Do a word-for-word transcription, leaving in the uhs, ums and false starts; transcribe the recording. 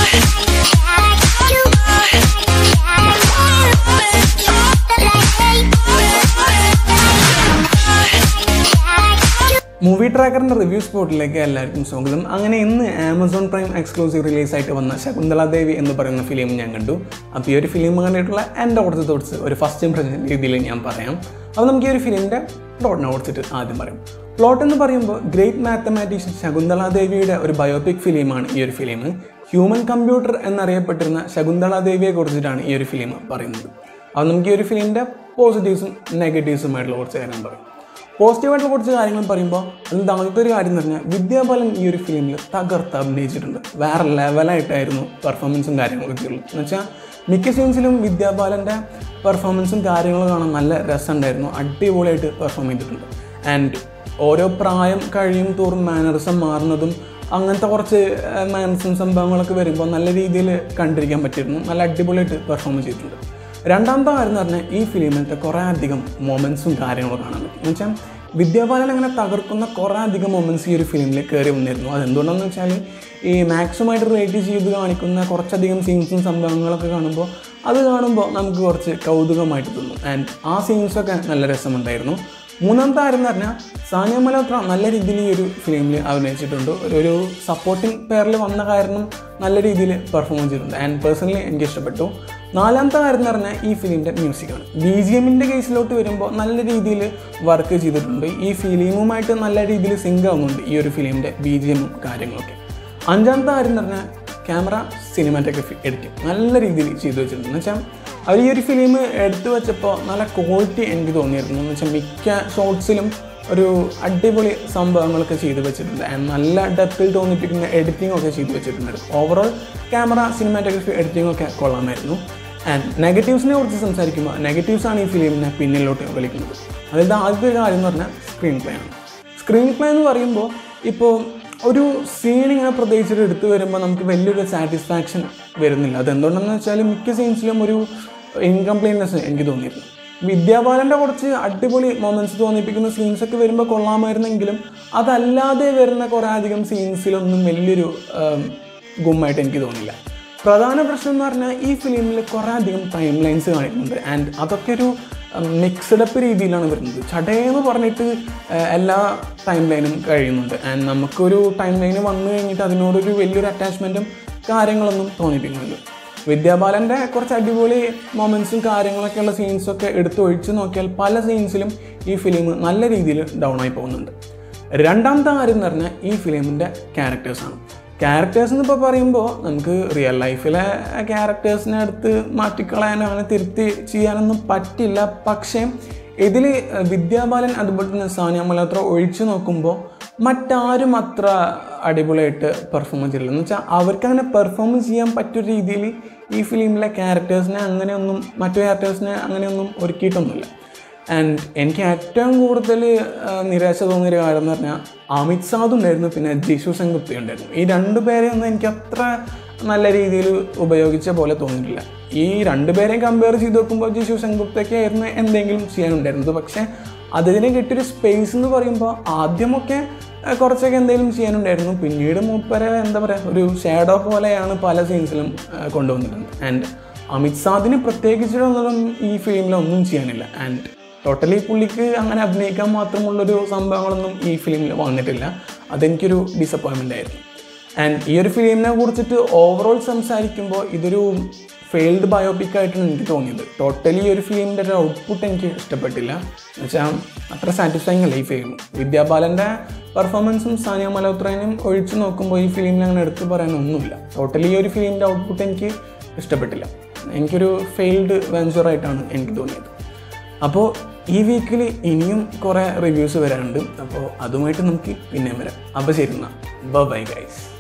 Movie ട്രാക്കറിൻ്റെ review സ്പോട്ടിലേക്ക് എല്ലാവർക്കും സ്വാഗതം. അങ്ങനെ ഇന്ന് ആമസോൺ പ്രൈം എക്സ്ക്ലൂസീവ് റിലീസായിട്ട് വന്ന ശകുന്തളാദേവി എന്ന് പറയുന്ന ഫിലിം ഞാൻ കണ്ടു. അപ്പോൾ ഈ ഒരു ഫിലിം കണ്ടിട്ടുള്ള എൻ്റെ കുറച്ച് തോട്ട്സ് ഒരു ഫസ്റ്റ് ഇംപ്രഷൻ രീതിയിൽ ഞാൻ പറയാം. അപ്പോൾ നമുക്ക് ഈ ഒരു ഫിലിമിൻ്റെ പ്ലോട്ടിനെ കുറിച്ചിട്ട് ആദ്യം പറയാം. പ്ലോട്ട് എന്ന് പറയുമ്പോൾ ഗ്രേറ്റ് മാത്തമാറ്റീഷ്യൻ ശകുന്തളാദേവിയുടെ ഒരു ബയോപിക് ഫിലിമാണ് ഈ ഒരു ഫിലിം. ഹ്യൂമൻ കമ്പ്യൂട്ടർ എന്നറിയപ്പെട്ടിരുന്ന ശകുന്തളാദേവിയെ കുറിച്ചിട്ടാണ് ഈ ഒരു ഫിലിം പറയുന്നത്. അപ്പോൾ നമുക്ക് ഈ ഒരു ഫിലിമിൻ്റെ പോസിറ്റീവ്സും നെഗറ്റീവ്സുമായിട്ടുള്ള കുറച്ച് കാര്യം പറയും. പോസിറ്റീവായിട്ടുള്ള കുറച്ച് കാര്യങ്ങൾ പറയുമ്പോൾ അതിൽ താഴത്തെ ഒരു കാര്യം എന്ന് പറഞ്ഞാൽ വിദ്യാബാലൻ ഈ ഒരു ഫിലിമിൽ തകർത്ത് അഭിനയിച്ചിട്ടുണ്ട്. വേറെ ലെവലായിട്ടായിരുന്നു പെർഫോമൻസും കാര്യങ്ങളൊക്കെ ഉള്ളൂ. എന്ന് വെച്ചാൽ മിക്ക സീൻസിലും വിദ്യാബാലൻ്റെ പെർഫോമൻസും കാര്യങ്ങളും കാണാൻ നല്ല രസമുണ്ടായിരുന്നു. അടിപൊളിയായിട്ട് പെർഫോം ചെയ്തിട്ടുണ്ട്. ആൻഡ് ഓരോ പ്രായം കഴിയും തോറും മാനറിസം മാറുന്നതും അങ്ങനത്തെ കുറച്ച് മാനറിസം സംഭവങ്ങളൊക്കെ വരുമ്പോൾ നല്ല രീതിയിൽ കണ്ടിരിക്കാൻ പറ്റിയിരുന്നു. നല്ല അടിപൊളിയായിട്ട് പെർഫോം ചെയ്തിട്ടുണ്ട്. രണ്ടാമത്തെ കാര്യം എന്ന് പറഞ്ഞാൽ ഈ ഫിലിമിലത്തെ കുറേ അധികം മൊമെൻറ്റ്സും കാര്യങ്ങളും കാണാൻ പറ്റും. എന്ന് വെച്ചാൽ വിദ്യാബാലൻ അങ്ങനെ തകർക്കുന്ന കുറേ അധികം മൊമെൻറ്റ്സ് ഈ ഒരു ഫിലിമിൽ കയറി വന്നിരുന്നു. അതെന്തുകൊണ്ടാണെന്ന് വെച്ചാൽ ഈ മാക്സിമമായിട്ട് റേറ്റ് ചെയ്ത് കാണിക്കുന്ന കുറച്ചധികം സീൻസും സംഭവങ്ങളൊക്കെ കാണുമ്പോൾ അത് കാണുമ്പോൾ നമുക്ക് കുറച്ച് കൗതുകമായിട്ട് തോന്നും. ആൻഡ് ആ സീൻസൊക്കെ നല്ല രസമുണ്ടായിരുന്നു. മൂന്നാമത്തെ കാര്യം എന്ന് പറഞ്ഞാൽ സാനിയ മൽഹോത്ര നല്ല രീതിയിൽ ഈ ഒരു ഫിലിമിൽ അഭിനയിച്ചിട്ടുണ്ട്. ഒരു സപ്പോർട്ടിങ് പെയറിൽ വന്ന കാരണം നല്ല രീതിയിൽ പെർഫോം ചെയ്തിട്ടുണ്ട്. ആൻഡ് പേഴ്സണലി എനിക്ക് ഇഷ്ടപ്പെട്ടു. നാലാമത്തെ കാര്യം എന്ന് പറഞ്ഞാൽ ഈ ഫിലിമിൻ്റെ മ്യൂസിക്കാണ്. ബി ജി എമ്മിൻ്റെ കേസിലോട്ട് വരുമ്പോൾ നല്ല രീതിയിൽ വർക്ക് ചെയ്തിട്ടുണ്ട്. ഈ ഫിലിമുമായിട്ട് നല്ല രീതിയിൽ സിങ്ക് ആവുന്നുണ്ട് ഈ ഒരു ഫിലിമിൻ്റെ ബി ജി എമ്മും കാര്യങ്ങളൊക്കെ. അഞ്ചാമത്തെ കാര്യം എന്ന് പറഞ്ഞാൽ ക്യാമറ സിനിമാറ്റോഗ്രഫി എഡിറ്റിംഗ് നല്ല രീതിയിൽ ചെയ്തു വെച്ചിട്ടുണ്ട്. എന്ന് വെച്ചാൽ അവർ ഈ ഒരു ഫിലിം എടുത്തു വെച്ചപ്പോൾ നല്ല ക്വാളിറ്റി എനിക്ക് തോന്നിയിരുന്നു. എന്ന് വെച്ചാൽ മിക്ക ഷോട്ട്സിലും ഒരു അടിപൊളി സംഭവങ്ങളൊക്കെ ചെയ്തു വെച്ചിട്ടുണ്ട്. ആൻഡ് നല്ല ഡെപ്തിൽ തോന്നിപ്പിക്കുന്ന എഡിറ്റിംഗ് ഒക്കെ ചെയ്തു വെച്ചിട്ടുണ്ടായിരുന്നു. ഓവറോൾ ക്യാമറ സിനിമാറ്റോഗ്രഫി എഡിറ്റിംഗ് ഒക്കെ കൊള്ളാമായിരുന്നു. ആൻഡ് നെഗറ്റീവ്സിനെ കുറിച്ച് സംസാരിക്കുമ്പോൾ നെഗറ്റീവ്സാണ് ഈ ഫിലിമിനെ പിന്നിലോട്ട് വലിക്കുന്നത്. അതിൽ ആദ്യത്തെ കാര്യം എന്ന് പറഞ്ഞാൽ സ്ക്രീൻ പ്ലേ ആണ്. സ്ക്രീൻ പ്ലേ എന്ന് പറയുമ്പോൾ ഇപ്പോൾ ഒരു സീൻ ഇങ്ങനെ പ്രത്യേകിച്ചിട്ട് എടുത്തു വരുമ്പോൾ നമുക്ക് വലിയൊരു സാറ്റിസ്ഫാക്ഷൻ വരുന്നില്ല. അതെന്തുകൊണ്ടെന്ന് വെച്ചാൽ മിക്ക സീൻസിലും ഒരു ഇൻകംപ്ലീറ്റ്നെസ് എനിക്ക് തോന്നിയിരുന്നു. വിദ്യാബാലൻ്റെ കുറച്ച് അടിപൊളി മൊമെൻറ്റ്സ് തോന്നിപ്പിക്കുന്ന സീൻസൊക്കെ വരുമ്പോൾ കൊള്ളാമായിരുന്നെങ്കിലും അതല്ലാതെ വരുന്ന കുറേ അധികം സീൻസിലൊന്നും വലിയൊരു ഗുമ്മായിട്ട് എനിക്ക് തോന്നില്ല. പ്രധാന പ്രശ്നം എന്ന് പറഞ്ഞാൽ ഈ ഫിലിമിൽ കുറേ അധികം ടൈം ലൈൻസ് കാണിക്കുന്നുണ്ട്. ആൻഡ് അതൊക്കെ ഒരു മിക്സ്ഡ് അപ്പ് രീതിയിലാണ് വരുന്നത്. ചടയെന്ന് പറഞ്ഞിട്ട് എല്ലാ ടൈം ലൈനും കഴിയുന്നുണ്ട്. ആൻഡ് നമുക്കൊരു ടൈം ലൈന് വന്നു കഴിഞ്ഞിട്ട് അതിനോടൊരു വലിയൊരു അറ്റാച്ച്മെൻറ്റും കാര്യങ്ങളൊന്നും തോന്നിപ്പിക്കുന്നുണ്ട്. വിദ്യാബാലൻ്റെ കുറച്ച് അടിപൊളി മൊമെൻറ്റ്സും കാര്യങ്ങളൊക്കെയുള്ള സീൻസൊക്കെ എടുത്ത് ഒഴിച്ച് നോക്കിയാൽ പല സീൻസിലും ഈ ഫിലിം നല്ല രീതിയിൽ ഡൗൺ ആയി പോകുന്നുണ്ട്. രണ്ടാമത്തെ കാര്യം എന്ന് പറഞ്ഞാൽ ഈ ഫിലിമിൻ്റെ ക്യാരക്ടേഴ്സാണ്. ക്യാരക്ടേഴ്സ് എന്നിപ്പോൾ പറയുമ്പോൾ നമുക്ക് റിയൽ ലൈഫിലെ ക്യാരക്ടേഴ്സിനെ എടുത്ത് മാറ്റിക്കളയാനോ അങ്ങനെ തിരുത്തി ചെയ്യാനൊന്നും പറ്റില്ല. പക്ഷേ ഇതിൽ വിദ്യാബാലൻ അതുപോലെ തന്നെ സാനിയ മൽഹോത്ര ഒഴിച്ചു നോക്കുമ്പോൾ മറ്റാരും അത്ര അടിപൊളിയായിട്ട് പെർഫോം ചെയ്തില്ല. എന്ന് വെച്ചാൽ അവർക്കങ്ങനെ പെർഫോം ചെയ്യാൻ പറ്റിയ രീതിയിൽ ഈ ഫിലിമിലെ ക്യാരക്ടേഴ്സിനെ അങ്ങനെയൊന്നും മറ്റു ക്യാരക്ടേഴ്സിനെ അങ്ങനെയൊന്നും ഒരുക്കിയിട്ടൊന്നുമില്ല. ആൻഡ് എനിക്ക് ഏറ്റവും കൂടുതൽ നിരാശ തോന്നിയൊരു കാര്യം എന്ന് പറഞ്ഞാൽ അമിത് സാദ് ഉണ്ടായിരുന്നു, പിന്നെ ജിഷു സെൻഗുപ്ത ഉണ്ടായിരുന്നു. ഈ രണ്ടു പേരെയൊന്നും എനിക്ക് അത്ര നല്ല രീതിയിൽ ഉപയോഗിച്ച പോലെ തോന്നിയിട്ടില്ല. ഈ രണ്ടുപേരെയും കമ്പയർ ചെയ്ത് നോക്കുമ്പോൾ ജിഷു സെൻഗുപ്തയ്ക്ക് ആയിരുന്നു എന്തെങ്കിലും ചെയ്യാനുണ്ടായിരുന്നത്. പക്ഷേ അതിന് കിട്ടിയൊരു സ്പേസ് എന്ന് പറയുമ്പോൾ ആദ്യമൊക്കെ കുറച്ചൊക്കെ എന്തെങ്കിലും ചെയ്യാനുണ്ടായിരുന്നു. പിന്നീട് മൂപ്പരെ എന്താ പറയുക ഒരു ഷാഡോ പോലെയാണ് പല സീൻസിലും കൊണ്ടുവന്നിരുന്നത്. ആൻഡ് അമിത് സാദിന് പ്രത്യേകിച്ചിട്ടൊന്നും ഈ ഫിലിമിലൊന്നും ചെയ്യാനില്ല. ആൻഡ് ടോട്ടലി പുള്ളിക്ക് അങ്ങനെ അഭിനയിക്കാൻ മാത്രമുള്ളൊരു സംഭവങ്ങളൊന്നും ഈ ഫിലിമിൽ വന്നിട്ടില്ല. അതെനിക്കൊരു ഡിസപ്പോയിൻമെൻ്റ് ആയിരുന്നു. ആൻഡ് ഈ ഒരു ഫിലിമിനെ കുറിച്ചിട്ട് ഓവറോൾ സംസാരിക്കുമ്പോൾ ഇതൊരു ഫെയിൽഡ് ബയോപിക് ആയിട്ടാണ് എനിക്ക് തോന്നിയത്. ടോട്ടലി ഈ ഒരു ഫിലിമിൻ്റെ ഒരു ഔട്ട്പുട്ട് എനിക്ക് ഇഷ്ടപ്പെട്ടില്ല. എന്ന് വെച്ചാൽ അത്ര സാറ്റിസ്ഫൈങ് അല്ല ഈ ഫിലിം. വിദ്യാബാലൻ്റെ പെർഫോമൻസും സാനിയ മൽഹോത്രയും ഒഴിച്ചു നോക്കുമ്പോൾ ഈ ഫിലിമിൽ അങ്ങനെ എടുത്തു പറയാനൊന്നുമില്ല. ടോട്ടലി ഈ ഒരു ഫിലിമിൻ്റെ ഔട്ട്പുട്ട് എനിക്ക് ഇഷ്ടപ്പെട്ടില്ല. എനിക്കൊരു ഫെയിൽഡ് വെഞ്ചറായിട്ടാണ് എനിക്ക് തോന്നിയത്. അപ്പോൾ ഈ വീക്കിൽ ഇനിയും കുറേ റിവ്യൂസ് വരാനുണ്ട്. അപ്പോൾ അതുമായിട്ട് നമുക്ക് പിന്നെയും വരാം. അപ്പോൾ ശരി എന്നാൽ ബൈ ഗൈസ്.